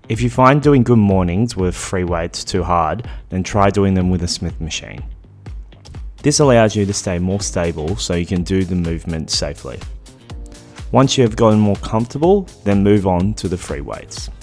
If you find doing good mornings with free weights too hard, then try doing them with a Smith machine. This allows you to stay more stable so you can do the movement safely. Once you have gotten more comfortable, then move on to the free weights.